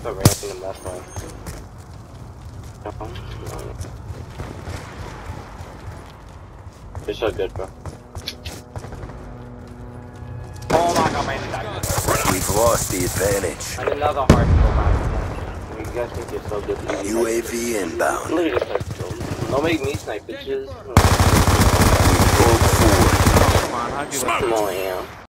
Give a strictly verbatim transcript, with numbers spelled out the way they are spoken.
start ramping them, that's why. You're so good, bro. Oh my god, man. We've lost the advantage. And another hard kill back. You guys think you're so good. U A V inbound. Look at this kill. Don't make me snipe, bitches. Pulled forward. Come on, how'd you Come on, yeah.